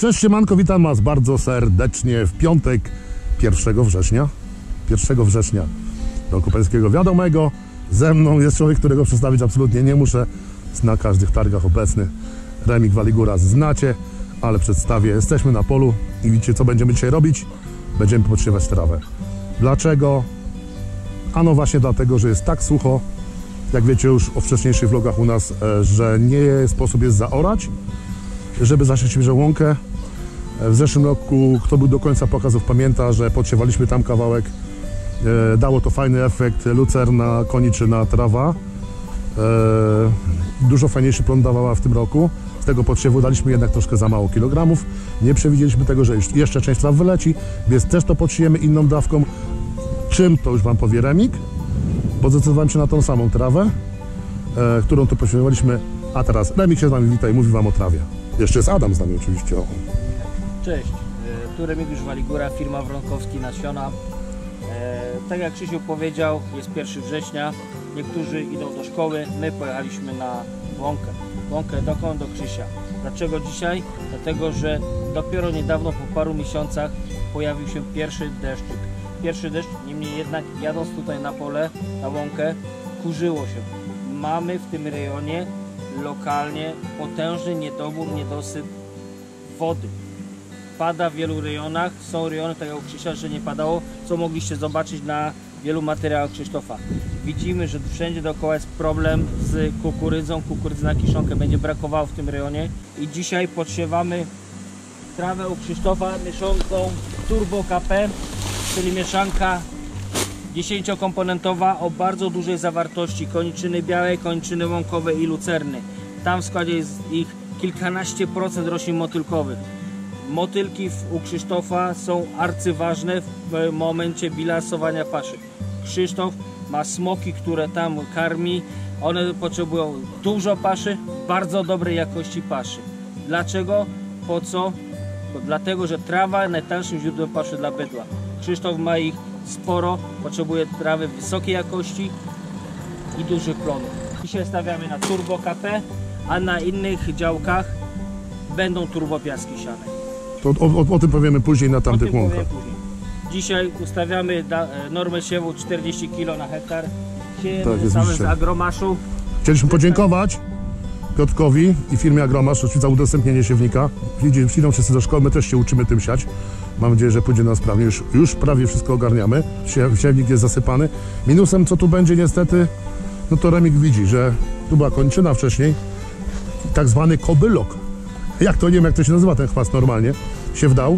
Cześć, siemanko, witam Was bardzo serdecznie w piątek 1 września. 1 września roku pańskiego wiadomego. Ze mną jest człowiek, którego przedstawić absolutnie nie muszę. Jest na każdych targach obecny. Remig Waligura znacie, ale przedstawię. Jesteśmy na polu i widzicie, co będziemy dzisiaj robić? Będziemy podsiewać trawę. Dlaczego? Ano właśnie dlatego, że jest tak sucho, jak wiecie już o wcześniejszych vlogach u nas, że nie sposób jest zaorać, żeby zasiać świeżą łąkę. W zeszłym roku, kto był do końca pokazów, pamięta, że podsiewaliśmy tam kawałek. Dało to fajny efekt, lucerna, koniczyna, trawa. Dużo fajniejszy plon dawała w tym roku. Z tego podsiewu daliśmy jednak troszkę za mało kilogramów. Nie przewidzieliśmy tego, że jeszcze część traw wyleci, więc też to podsiejemy inną dawką. Czym, to już Wam powie Remig, bo zdecydowałem się na tą samą trawę, którą to posiewaliśmy. A teraz Remig się z Wami wita i mówi Wam o trawie. Jeszcze jest Adam z nami oczywiście. O. Cześć, tu Remigiusz Waligura, firma Wronkowski Nasiona. Tak jak Krzysiu powiedział, jest 1 września, niektórzy idą do szkoły, my pojechaliśmy na łąkę. Łąkę dokąd? Do Krzysia. Dlaczego dzisiaj? Dlatego, że dopiero niedawno, po paru miesiącach pojawił się pierwszy deszczyk. Pierwszy deszcz, niemniej jednak jadąc tutaj na pole, na łąkę, kurzyło się. Mamy w tym rejonie lokalnie potężny niedosyt wody. Pada w wielu rejonach, są rejony, tak jak u Krzysia, że nie padało, co mogliście zobaczyć na wielu materiałach Krzysztofa. Widzimy, że wszędzie dookoła jest problem z kukurydzą, kukurydzy na kiszonkę będzie brakowało w tym rejonie i dzisiaj podsiewamy trawę u Krzysztofa mieszanką Turbo KP, czyli mieszanka 10-komponentowa o bardzo dużej zawartości koniczyny białej, koniczyny łąkowej i lucerny. Tam w składzie jest ich kilkanaście procent roślin motylkowych. Motylki u Krzysztofa są arcyważne w momencie bilansowania paszy. Krzysztof ma smoki, które tam karmi. One potrzebują dużo paszy, bardzo dobrej jakości paszy. Dlaczego? Po co? Dlatego, że trawa najtańszym źródłem paszy dla bydła. Krzysztof ma ich sporo, potrzebuje trawy wysokiej jakości i dużych plonów. Dzisiaj stawiamy na Turbo KP, a na innych działkach będą turbopiaski siane. To o tym powiemy później na tamtych łąkach. Dzisiaj ustawiamy normę siewu 40 kg na hektar. Siejemy same z Agromaszu. Chcieliśmy podziękować Piotrkowi i firmie Agromasz za udostępnienie siewnika. Idą wszyscy do szkoły, my też się uczymy tym siać. Mam nadzieję, że pójdzie nam sprawnie. Już prawie wszystko ogarniamy. Siewnik jest zasypany. Minusem, co tu będzie niestety, no to Remig widzi, że tu była kończyna wcześniej. Tak zwany kobylok. Jak to, nie wiem jak to się nazywa ten chwast normalnie. Się wdał.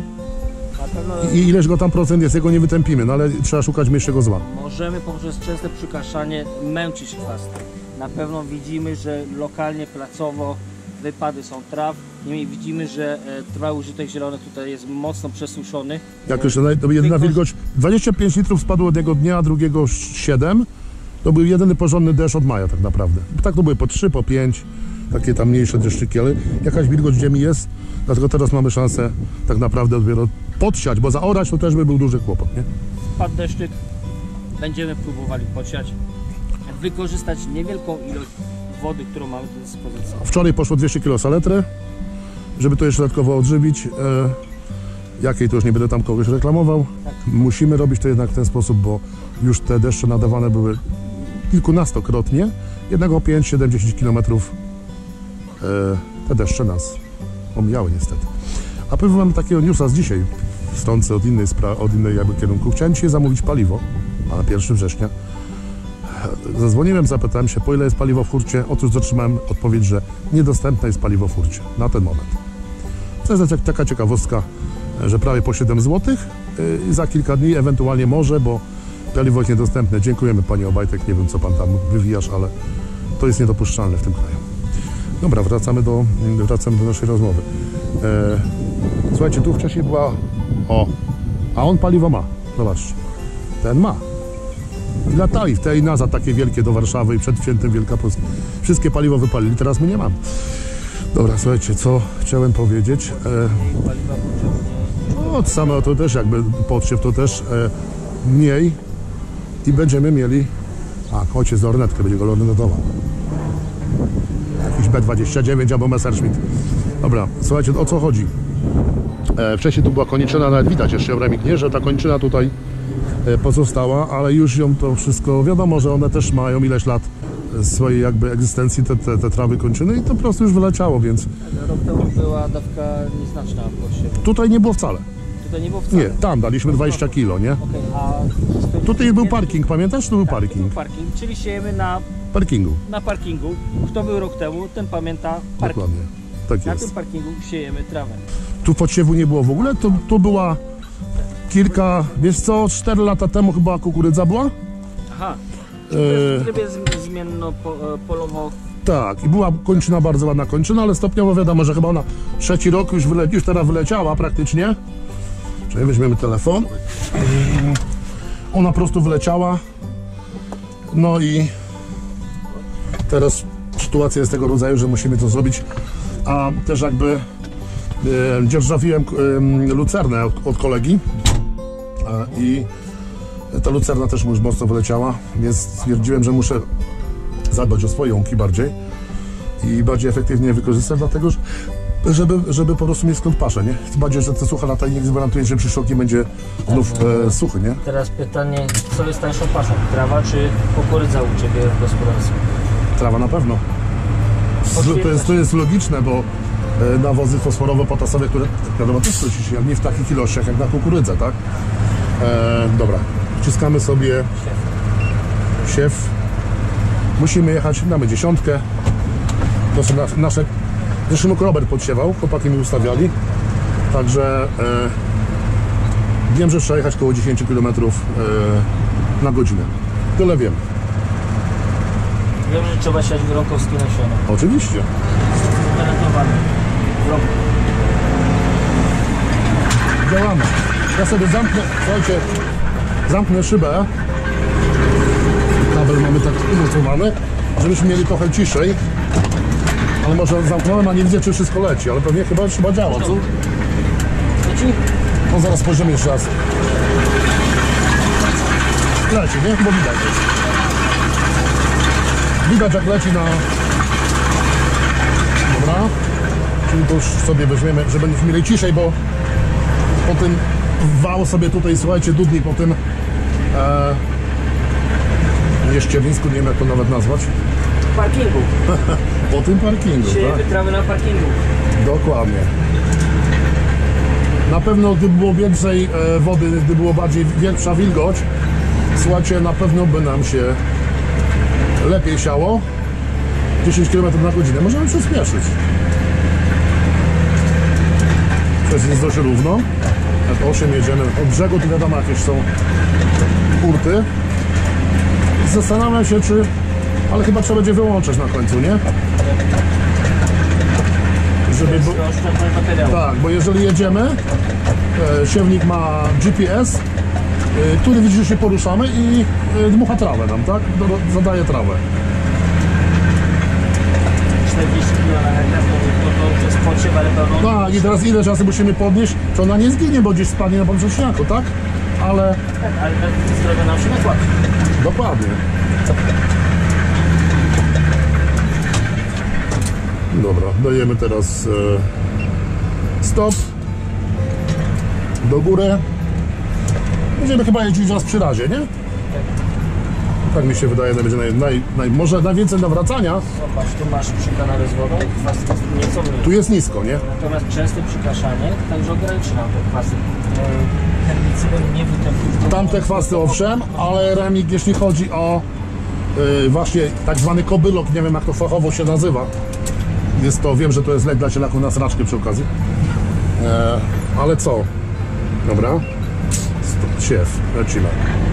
I ileż go tam procent jest, jego nie wytępimy, no ale trzeba szukać mniejszego zła. Możemy poprzez częste przykaszanie męczyć chwast. Na pewno widzimy, że lokalnie, placowo wypady są traw. Niemniej widzimy, że trwały użytek zielony tutaj jest mocno przesuszony. Jak już jedyna wilgoć, 25 litrów spadło od jego dnia, a drugiego 7. To był jedyny porządny deszcz od maja tak naprawdę. Tak to były po 3, po 5, takie tam mniejsze deszczyki, ale jakaś wilgoć ziemi jest. Dlatego teraz mamy szansę tak naprawdę dopiero podsiać, bo zaorać to też by był duży kłopot, nie? Spadł deszczyk, będziemy próbowali podsiać, wykorzystać niewielką ilość wody, którą mamy do dyspozycji. Wczoraj poszło 200 kg saletry, żeby to jeszcze dodatkowo odżywić. Jakiej to już nie będę tam kogoś reklamował. Tak. Musimy robić to jednak w ten sposób, bo już te deszcze nadawane były kilkunastokrotnie. Jednego 5, 7, 10 km te deszcze nas omijały niestety. A powiem Wam takiego newsa z dzisiaj, stąd od innej jakby kierunku. Chciałem dzisiaj zamówić paliwo, a na 1 września. Zadzwoniłem, zapytałem się, po ile jest paliwo w hurcie. Otóż otrzymałem odpowiedź, że niedostępne jest paliwo w hurcie na ten moment. To jest taka ciekawostka, że prawie po 7 zł za kilka dni ewentualnie może, bo paliwo jest niedostępne. Dziękujemy Panie Obajtek, nie wiem co Pan tam wywijasz, ale to jest niedopuszczalne w tym kraju. Dobra, wracamy do naszej rozmowy. Słuchajcie, tu wcześniej była... O, a on paliwo ma. Zobaczcie. Ten ma. I latali w tej NASA takie wielkie do Warszawy i przed świętem Wielkopolski. Wszystkie paliwo wypalili, teraz my nie mamy. Dobra, słuchajcie, co chciałem powiedzieć. No, same to też jakby podsiew to też mniej i będziemy mieli... A, ojciec lornetkę będzie go lornetował. Jakiś B29 albo Messerschmitt. Dobra, słuchajcie, o co chodzi? Wcześniej tu była koniczyna, nawet widać jeszcze Remik, nie, że ta koniczyna tutaj pozostała, ale już ją to wszystko, wiadomo, że one też mają ileś lat swojej jakby egzystencji, te trawy kończyny i to po prostu już wyleciało, więc... Rok temu była dawka nieznaczna podsiewu. Tutaj nie było wcale. Tutaj nie było wcale. Nie, tam daliśmy 20 kilo, nie? Okej, a... Tutaj był parking, pamiętasz? Tu był Tak, parking. był parking, czyli siejemy na Parkingu, parkingu. Kto był rok temu, ten pamięta parking. dokładnie. Tak Na jest. tym parkingu siejemy trawę. Tu podsiewu nie było w ogóle, tu była kilka, wiesz co, 4 lata temu chyba kukurydza była? Aha. E, W trybie zmienno-polowo. Tak, i była kończyna, bardzo ładna kończyna, ale stopniowo wiadomo, że chyba ona trzeci rok już teraz wyleciała praktycznie. Czyli weźmiemy telefon. Ona po prostu wyleciała. No i teraz sytuacja jest tego rodzaju, że musimy to zrobić. A też jakby dzierżawiłem lucernę od kolegi i ta lucerna też mu już mocno wyleciała, więc stwierdziłem, że muszę zadbać o swoje łąki bardziej i bardziej efektywnie je wykorzystać, dlatego żeby po prostu mieć skąd paszę, nie? Tym bardziej, że te suche lata niech gwarantuje, że przyszły rok nie będzie znów suchy, nie? Teraz pytanie, co jest tańszą paszą? Trawa czy kukurydza u Ciebie w gospodarstwie? Trawa na pewno. To jest logiczne, bo nawozy fosforowo-potasowe, które wiadomo też coś się, nie w takich ilościach jak na kukurydzę, tak? Dobra, wciskamy sobie siew. Musimy jechać, mamy 10. To są nasze... Zresztą Robert podsiewał, chłopaki mi ustawiali. Także wiem, że trzeba jechać około 10 km na godzinę. Tyle wiem. Wiem, że trzeba siać wronkowskie nasiona. Oczywiście. Gwarantowane. Działamy. Ja sobie zamknę, słuchajcie, zamknę szybę. Kabel mamy tak umocowany, żebyśmy mieli trochę ciszej. Ale może zamknąłem, a nie widzę, czy wszystko leci, ale pewnie chyba działa, co? Leci? No zaraz spojrzymy jeszcze raz. Leci, nie? Bo widać. Widać, jak leci na... Dobra. Czyli to już sobie weźmiemy, żeby mieli ciszej, bo po tym wał sobie tutaj, słuchajcie, dudni po tym nie ściernisku, nie wiem jak to nawet nazwać. Parkingu. Po tym parkingu, Siejemy tak? trawy na parkingu. Dokładnie. Na pewno gdyby było więcej wody, gdyby było bardziej większa wilgoć, słuchajcie, na pewno by nam się lepiej siało. 10 km na godzinę. Możemy przyspieszyć. Przecież jest dość równo. Jak 8 jedziemy od brzegu, to wiadomo jakieś są kurty. Zastanawiam się, czy... Ale chyba trzeba będzie wyłączyć na końcu, nie? Żeby... Tak, bo jeżeli jedziemy, siewnik ma GPS, który widzi, że się poruszamy i dmucha trawę nam, tak? Zadaje trawę. 40 kg na hektar, to jest podsiew, ale pełną... Tak, i teraz ile czasu musimy podnieść, to ona nie zginie, bo gdzieś spadnie na podrzeczniaku, tak? Ale... Tak, ale zdrowie nam się nakłada. Dokładnie. Dobra, dajemy teraz stop. Do góry. Będziemy chyba jeździć raz przy razie, nie? Tak mi się wydaje, że będzie może najwięcej nawracania. Zobacz, tu masz przykanary z wodą, kwas jest nieco mniej. Tu jest nisko, nie? Natomiast częste przykaszanie także ograniczy nam te kwasy. Herbicydem nie występuje. Tamte chwasty owszem, ale Remik, jeśli chodzi o właśnie tak zwany kobylok, nie wiem jak to fachowo się nazywa. Jest to, wiem, że to jest lek dla cielaków na sraczkę przy okazji. Ale co? Dobra. Siew, lecimy.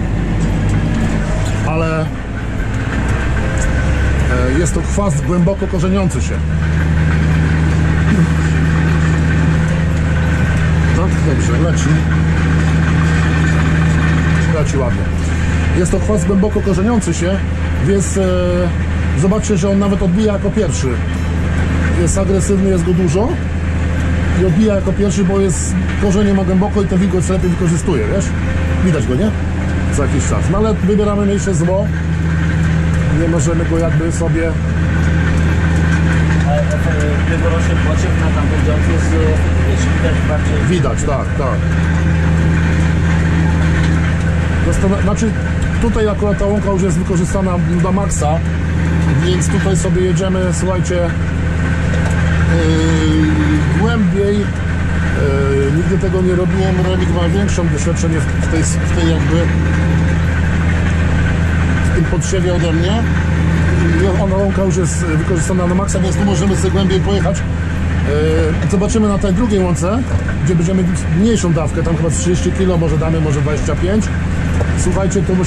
Ale jest to chwast głęboko korzeniący się. Tak, dobrze, leci. Leci ładnie. Jest to chwast głęboko korzeniący się, więc zobaczcie, że on nawet odbija jako pierwszy. Jest agresywny, jest go dużo i odbija jako pierwszy, bo jest korzenie ma głęboko i ten wilgoć lepiej wykorzystuje, wiesz? Widać go, nie? Co jakiś czas. No ale wybieramy mniejsze zło. Nie możemy go jakby sobie... Ale tegoroczny płaciew na tamtej działce jest efektywniejszy, widać bardziej. Widać, tak, tak. Znaczy, tutaj akurat ta łąka już jest wykorzystana do maksa, więc tutaj sobie jedziemy, słuchajcie, głębiej. Nigdy tego nie robiłem, Remig ma większą doświadczenie w tej jakby w tym podsiewie ode mnie. Ona łąka już jest wykorzystana na maksa, więc tu możemy sobie głębiej pojechać. Zobaczymy na tej drugiej łące, gdzie będziemy mniejszą dawkę, tam chyba 30 kg, może damy, może 25. Słuchajcie, to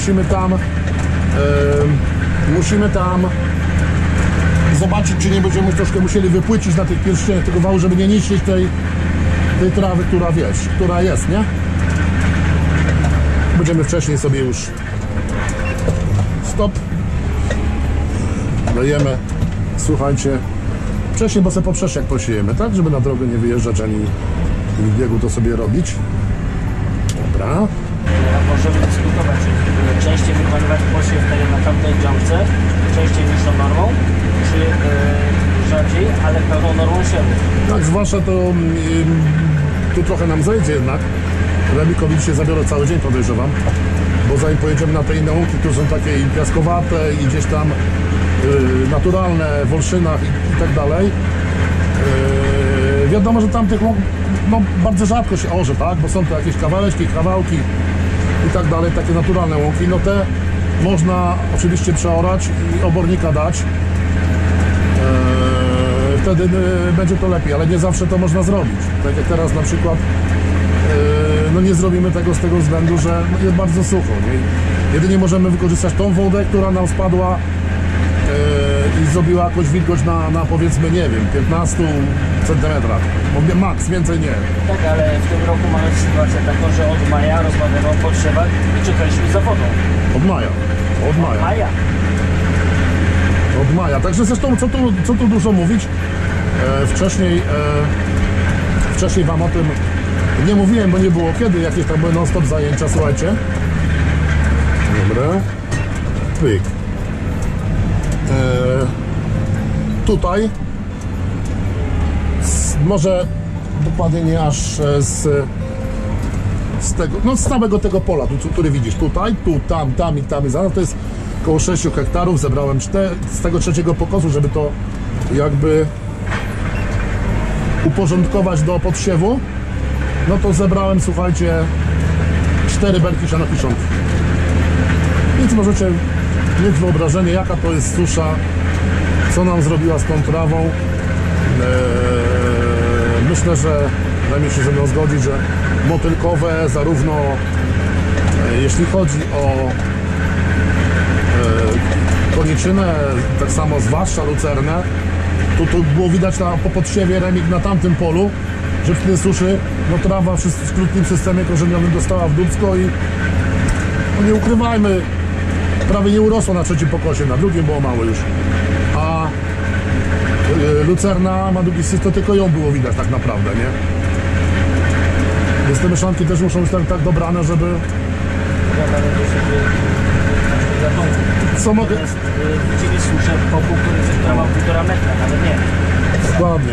musimy tam zobaczyć, czy nie będziemy troszkę musieli wypłycić na tych pierścieniach tego wału, żeby nie niszczyć tej trawy, która jest, nie? Będziemy wcześniej sobie już stop. Dajemy, słuchajcie, wcześniej, bo sobie poprzeczniak posiejemy, tak? Żeby na drogę nie wyjeżdżać ani w biegu to sobie robić. Dobra. Możemy dyskutować, czy częściej wykonywać posiew na tamtej działce, częściej niż normą, czy rzadziej, ale pełną normą siewu. Tak, zwłaszcza to tu trochę nam zejdzie jednak. Remikowi się zabiorę cały dzień, podejrzewam, bo zanim pojedziemy na te inne łąki, które są takie i piaskowate i gdzieś tam naturalne, w olszynach i tak dalej. Wiadomo, że tamtych łąk no, bardzo rzadko się orze, tak? Bo są to jakieś kawałeczki, kawałki i tak dalej, takie naturalne łąki. No te można oczywiście przeorać i obornika dać. Wtedy będzie to lepiej, ale nie zawsze to można zrobić. Tak jak teraz na przykład no nie zrobimy tego z tego względu, że jest bardzo sucho. Nie? Jedynie możemy wykorzystać tą wodę, która nam spadła i zrobiła jakąś wilgoć na powiedzmy, nie wiem, 15 centymetrach. Max, więcej nie. Tak, ale w tym roku mamy sytuację taką, że od maja rozmawiamy o podszewach i czekaliśmy za wodą. Od maja. Od maja. Także zresztą, co tu dużo mówić, wcześniej wam o tym nie mówiłem, bo nie było kiedy, jakieś tam były non-stop zajęcia, słuchajcie. Dobra. Pyk. Tutaj może dokładnie nie aż z tego, no z całego tego pola, który widzisz tutaj, tu, tam i zaraz to jest około 6 hektarów, zebrałem z tego trzeciego pokosu, żeby to jakby uporządkować do podsiewu, no to zebrałem, słuchajcie, 4 belki sianokiszonki. Więc możecie mieć wyobrażenie, jaka to jest susza, co nam zrobiła z tą trawą. Myślę, że najmniej się ze mną zgodzi, że motylkowe, zarówno jeśli chodzi o koniczynę, tak samo zwłaszcza lucernę, to było widać po podsiewie Remig na tamtym polu, że w tej suszy no, trawa w krótkim systemie korzeniowym dostała w dupsko i no, nie ukrywajmy, prawie nie urosło na trzecim pokosie, na drugim było mało już, a lucerna ma długi system, to tylko ją było widać tak naprawdę, nie? Więc te mieszanki też muszą być tak dobrane, żeby... Co mogę... Widzimy suszę po kukurydzy, która ma 1,5 metra, nawet nie. Dokładnie.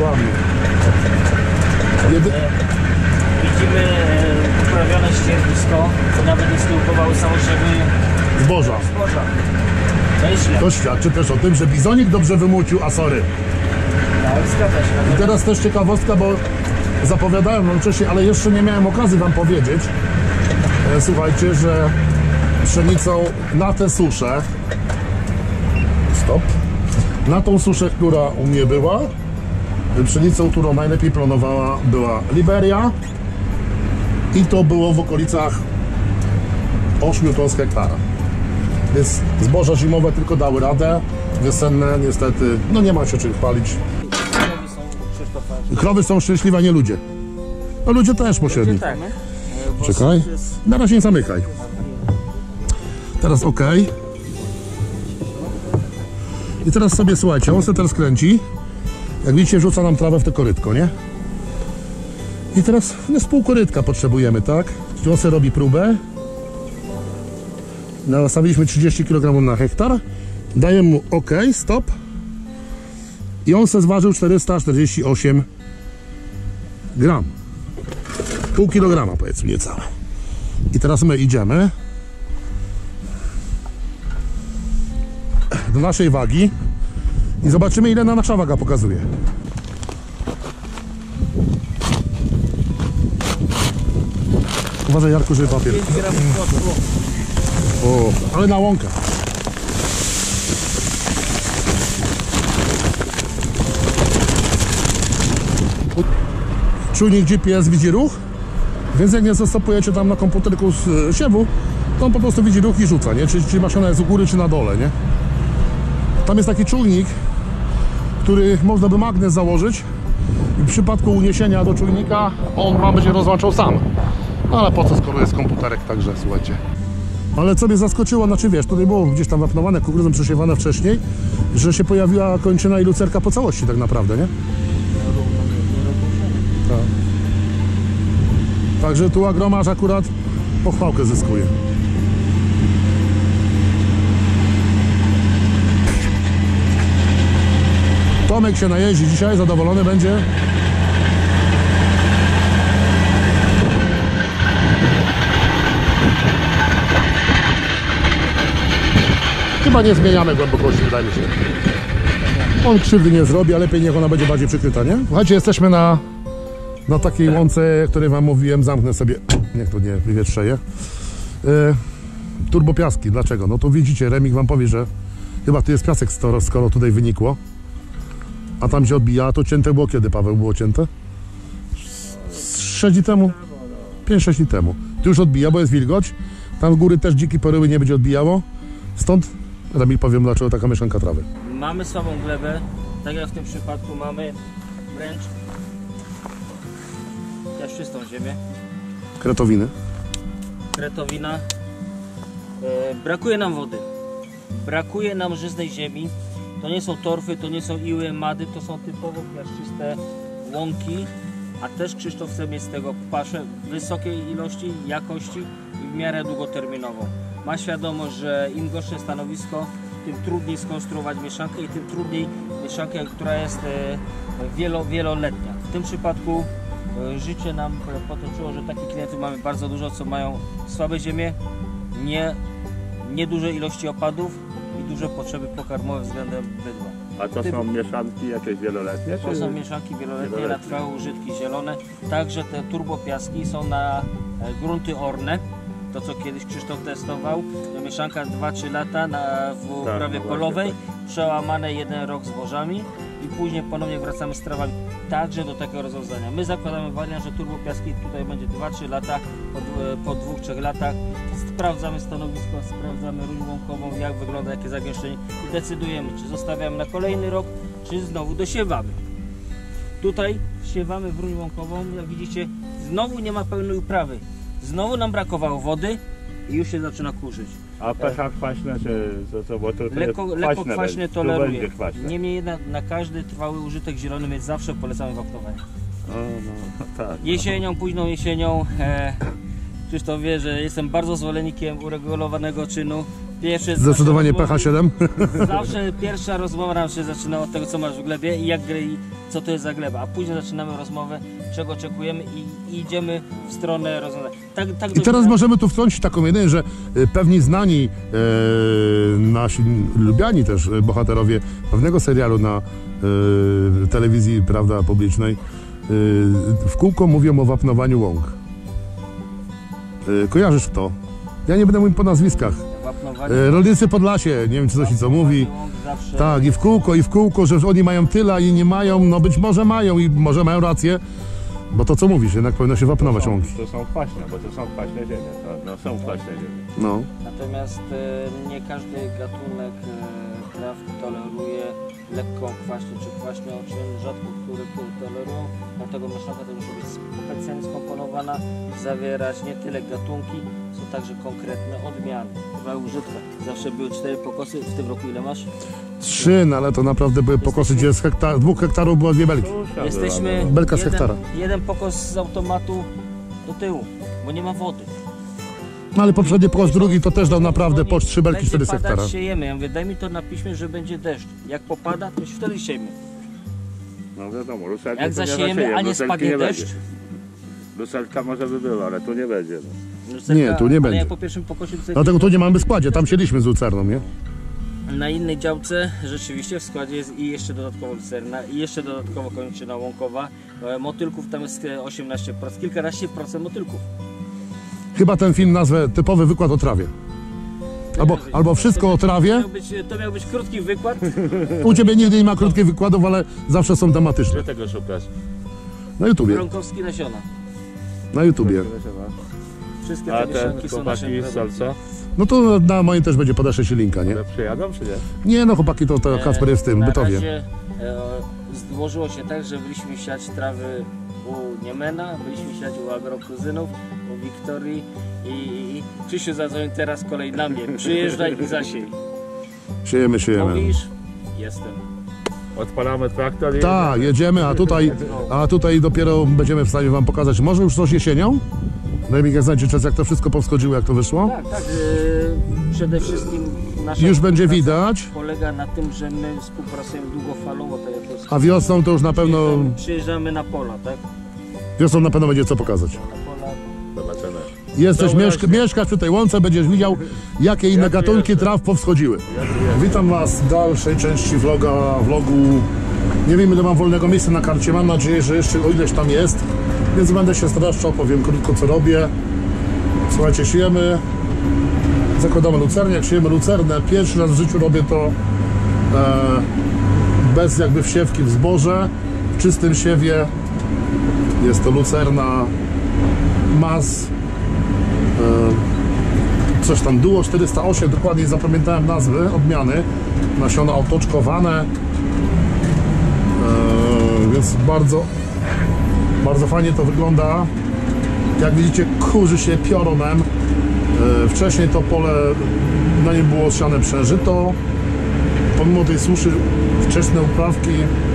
Widzimy uprawione ściernisko, co nawet nie skiełkowały samosiewy Zboża. To jest źle. To świadczy też o tym, że bizonik dobrze wymucił Asory. Tak, zgadza się. I teraz też ciekawostka, bo zapowiadałem wam wcześniej, ale jeszcze nie miałem okazji wam powiedzieć. Słuchajcie, że pszenicą na tę suszę, na tą suszę, która u mnie była, pszenicą, którą najlepiej planowała, była Liberia i to było w okolicach 8 ton z hektara. Więc zboża zimowe tylko dały radę, wiosenne niestety, no nie ma się czym chwalić. Krowy są szczęśliwe, nie ludzie. No ludzie też pośredni. Tak. Czekaj, na razie nie zamykaj. Teraz OK. I teraz sobie, słuchajcie, on sobie teraz kręci. Jak widzicie, wrzuca nam trawę w te korytko, nie? I teraz no, z pół korytka potrzebujemy, tak? Czyli on sobie robi próbę. Nastawiliśmy 30 kg na hektar. Daję mu OK, stop. I on se zważył 448 gram. Pół kilograma powiedzmy, niecałe. I teraz my idziemy do naszej wagi i zobaczymy, ile nasza waga pokazuje. Uważaj, Jarku, żeby papier. 5 gramów kotło. O, ale na łąkę. Czujnik GPS widzi ruch, więc jak nie zastopujecie tam na komputerku z siewu, to on po prostu widzi ruch i rzuca, nie? Czy maszyna jest u góry, czy na dole, nie? Tam jest taki czujnik, który można by magnes założyć i w przypadku uniesienia do czujnika on wam będzie rozłączał sam. No ale po co, skoro jest komputerek, także słuchajcie. Ale co mnie zaskoczyło, znaczy wiesz, tutaj było gdzieś tam wapnowane, kukurydzą przesiewane wcześniej, że się pojawiła kończyna i lucerka po całości tak naprawdę, nie? Tak. Także tu agromarz akurat pochwałkę zyskuje. Tomek się najeździ dzisiaj, zadowolony będzie. Chyba nie zmieniamy głębokości, wydaje mi się. On krzywdy nie zrobi, a lepiej niech ona będzie bardziej przykryta, nie? Słuchajcie, jesteśmy na takiej łące, o której wam mówiłem. Zamknę sobie, niech to nie wywietrzeje. Turbopiaski, dlaczego? No to widzicie, Remik wam powie, że chyba tu jest piasek, skoro tutaj wynikło. A tam się odbija, to cięte było kiedy, Paweł, było cięte? 6 dni temu? 5-6 dni temu. Tu już odbija, bo jest wilgoć. Tam w góry też dziki peryły nie będzie odbijało. Stąd Remik powiem, dlaczego taka mieszanka trawy. Mamy słabą glebę, tak jak w tym przypadku mamy wręcz piaszczystą ziemię, Kretowiny. kretowina. Brakuje nam wody, brakuje nam żyznej ziemi. To nie są torfy, to nie są iły, mady, to są typowo piaszczyste łąki, a też Krzysztof chce mieć z tego paszę wysokiej ilości, jakości i w miarę długoterminową. Ma świadomość, że im gorsze stanowisko, tym trudniej skonstruować mieszankę i tym trudniej mieszankę, która jest wieloletnia. W tym przypadku życie nam potoczyło, że takich klientów mamy bardzo dużo, co mają słabe ziemie, nieduże ilości opadów i duże potrzeby pokarmowe względem bydła. A to są mieszanki jakieś wieloletnie? To są mieszanki wieloletnie na trwałe użytki zielone. Także te turbopiaski są na grunty orne. To co kiedyś Krzysztof testował, to mieszanka 2-3 lata w uprawie polowej, przełamane 1 rok zbożami i później ponownie wracamy z trawami. Także do takiego rozwiązania. My zakładamy wariant, że turbopiaski tutaj będzie 2-3 lata, po 2-3 latach sprawdzamy stanowisko, sprawdzamy ruń łąkową, jak wygląda, jakie zagęszczenie i decydujemy, czy zostawiamy na kolejny rok, czy znowu dosiewamy. Tutaj siewamy w ruń łąkową, jak widzicie, znowu nie ma pełnej uprawy. Znowu nam brakowało wody i już się zaczyna kurzyć. A pH kwaśne, czy co? Bo to lekko kwaśne toleruje. Kwaśne. Niemniej jednak na każdy trwały użytek zielony my zawsze polecamy wapnowanie. No, tak. Jesienią, późną jesienią, Krzysztof wie, że jestem bardzo zwolennikiem uregulowanego czynu. Zdecydowanie pH 7. Zawsze pierwsza rozmowa nam się zaczyna od tego, co masz w glebie i co to jest za gleba, a później zaczynamy rozmowę, czego oczekujemy i idziemy w stronę rozwiązania. I teraz możemy tu wtrącić taką jedynę, że pewni znani, nasi lubiani też bohaterowie pewnego serialu na telewizji, prawda, publicznej w kółko mówią o wapnowaniu łąk. Kojarzysz to? Ja nie będę mówił po nazwiskach. Rolnicy Podlasie, nie wiem czy coś co mówi. Tak, i w kółko, że oni mają tyle, a inni nie mają, no być może mają i może mają rację. Bo to co mówisz, jednak powinno się wapnować łąki. To są kwaśne, bo to są kwaśne ziemie. No są kwaśne ziemie. No. Natomiast nie każdy gatunek traw toleruje lekką kwaśnię czy kwaśnią, czy rzadko który tolerują. Dlatego mieszanka to musi być specjalnie skomponowana, zawierać nie tyle gatunki, są także konkretne odmiany. Trwały użytki. Zawsze były 4 pokosy, w tym roku ile masz? 3, no ale to naprawdę były pokosy, gdzie z 2 hektarów było 2 belki. Jesteśmy belka z hektara. Jeden pokos z automatu do tyłu, bo nie ma wody. No ale poprzedni pokos drugi to też dał naprawdę po 3 belki 4 hektara. Siejemy. Ja mówię, daj mi to na piśmie, że będzie deszcz. Jak popada, to wtedy siejmy. No wiadomo, lusterka Jak to nie zasiejemy, zasieje, a nie lusterki spadnie będzie. deszcz, Lusterka może by było, ale tu nie będzie. No. lusterka, Nie, tu nie ale będzie. jak po pierwszym pokosie tutaj Dlatego tu nie mamy w składzie, tam siedliśmy z lucerną, nie? na innej działce rzeczywiście w składzie jest i jeszcze dodatkowo lucerna i jeszcze dodatkowo kończyna łąkowa. Motylków tam jest 18%, kilkanaście procent motylków. Chyba ten film nazwę typowy wykład o trawie. Albo wszystko o trawie. To miał być krótki wykład. U ciebie nigdy nie ma krótkich wykładów, ale zawsze są tematyczne. Gdzie tego szukasz? Na YouTubie. Wronkowski nasiona. Na YouTubie. Wszystkie A te te mieszanki są nasze. chłopaki z Salsa? No to na moim też będzie podasze się linka, nie? Ale przyjadą czy nie? Nie no, chłopaki, to Kacper jest w tym, Na Bytowie. razie złożyło się tak, że byliśmy siać trawy u Niemena, byliśmy siać u agrokuzynów, u Wiktorii i Krzysiu zadzwonił teraz kolej na mnie. Przyjeżdżaj i zasiej. Siejemy. Mówisz? Jestem. Odpalamy traktor i... Tak, jedziemy, a tutaj dopiero będziemy w stanie wam pokazać, może już coś jesienią? Daj mi jak znajdzie czas, jak to wszystko powschodziło, jak to wyszło. Tak. Przede wszystkim nasza Już będzie współpraca widać. polega na tym, że my współpracujemy długofalowo, tak jak to jest. A wiosną to już na pewno, Przyjeżdżamy na pola, tak? wiosną na pewno będzie co pokazać. Na pola. Zobaczymy. Jesteś, Dobra. mieszkasz przy tej łące, będziesz widział, jakie inne gatunki traw powschodziły. Witam was w dalszej części vlogu. Nie wiem, ile mam wolnego miejsca na karcie, mam nadzieję, że jeszcze o ileś tam jest, więc będę się streszczał, powiem krótko co robię. Słuchajcie, siejemy, zakładamy lucernię, jak siejemy lucernę, pierwszy raz w życiu robię to bez jakby wsiewki w zboże, w czystym siewie. Jest to lucerna Mas coś tam Duo 408, dokładnie zapamiętałem nazwy, odmiany, nasiona otoczkowane, więc bardzo fajnie to wygląda. Jak widzicie, kurzy się piorunem. Wcześniej to pole, na nim było siane przeżyto, pomimo tej suszy wczesne uprawki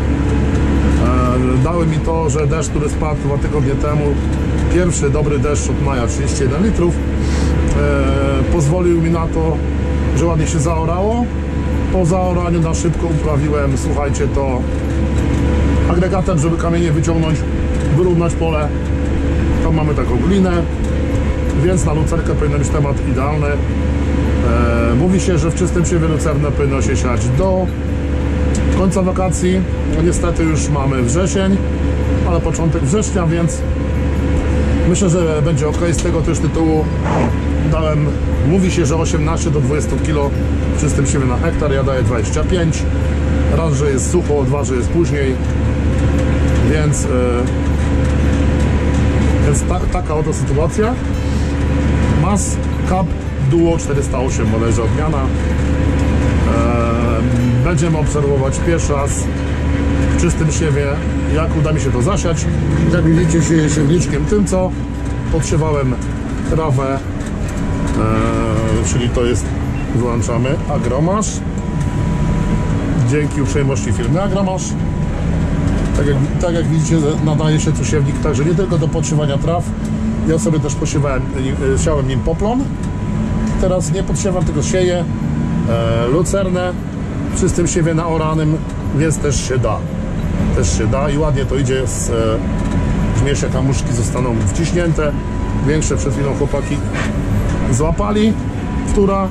dały mi to, że deszcz, który spadł 2 tygodnie temu, pierwszy dobry deszcz od maja, 31 litrów, pozwolił mi na to, że ładnie się zaorało. Po zaoraniu na szybko uprawiłem, słuchajcie, to agregatem, żeby kamienie wyciągnąć, wyrównać pole. Tam mamy taką glinę, więc na lucerkę powinien być temat idealny. Mówi się, że w czystym siewie lucernę powinno się siać do końca wakacji. No, niestety już mamy wrzesień, ale początek września, więc myślę, że będzie ok. Z tego też tytułu dałem, mówi się, że 18 do 20 kg w czystym siewie na hektar, ja daję 25. Raz, że jest sucho, dwa, że jest później, więc taka oto sytuacja. Mas Cup Duo 408 bodajże odmiana. Będziemy obserwować pierwszy raz w czystym siewie, jak uda mi się to zasiać. Jak widzicie, sieje siewniczkiem tym, co podsiewałem trawę, czyli to jest, wyłączamy Agromasz. Dzięki uprzejmości firmy Agromasz. Tak jak widzicie, nadaje się tu siewnik także nie tylko do podsiewania traw. Ja sobie też siałem nim poplon. Teraz nie podsiewam, tylko sieję lucernę w czystym siewie naoranym, więc też się da i ładnie to idzie. Mniejsze kamuszki zostaną wciśnięte, większe przed chwilą chłopaki złapali, która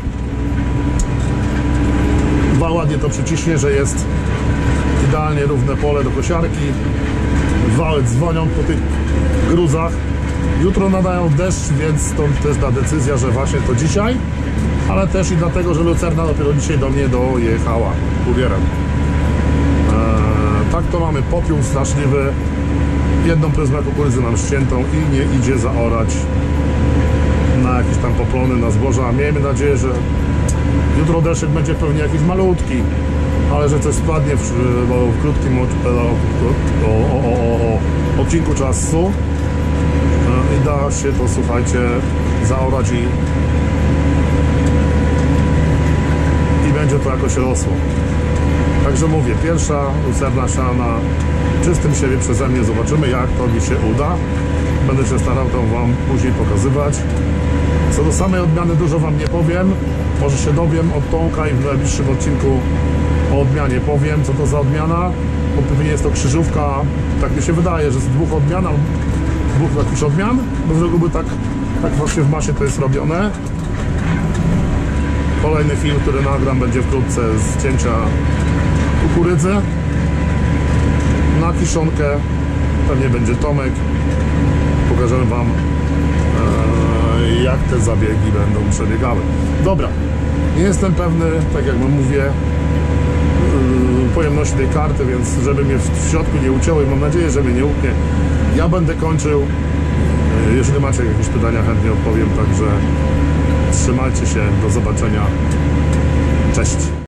ładnie to przyciśnie, że jest idealnie równe pole do kosiarki. Wały dzwonią po tych gruzach. Jutro nadają deszcz, więc stąd też ta decyzja, że właśnie to dzisiaj, ale też i dlatego, że lucerna dopiero dzisiaj do mnie dojechała kurierem. Tak to mamy popiół straszliwy, jedną pryzmę kukurydzy mam ściętą i nie idzie zaorać na jakieś tam poplony, na zboża. Miejmy nadzieję, że jutro deszczyk będzie pewnie jakiś malutki, ale że coś spadnie w krótkim odcinku czasu i da się to, słuchajcie, zaorać i będzie to jakoś rosło. Także mówię, pierwsza lucerna siana w czystym siewie przeze mnie, zobaczymy, jak to mi się uda. Będę się starał to wam później pokazywać. Co do samej odmiany dużo wam nie powiem, może się dowiem od Tomka i w najbliższym odcinku o odmianie powiem, co to za odmiana. bo pewnie jest to krzyżówka, tak mi się wydaje, że z dwóch odmian, dwóch jakichś odmian, bo z reguły tak właśnie w masie to jest robione. Kolejny film, który nagram, będzie wkrótce z cięcia kukurydzy na kiszonkę. Pewnie będzie Tomek. Pokażemy Wam, jak te zabiegi będą przebiegały. Dobra, nie jestem pewny, tak jak Wam mówię, pojemności tej karty, więc żeby mnie w środku nie ucięło i mam nadzieję, że mnie nie uknie. Ja będę kończył. Jeżeli macie jakieś pytania, chętnie odpowiem, także trzymajcie się, do zobaczenia. Cześć.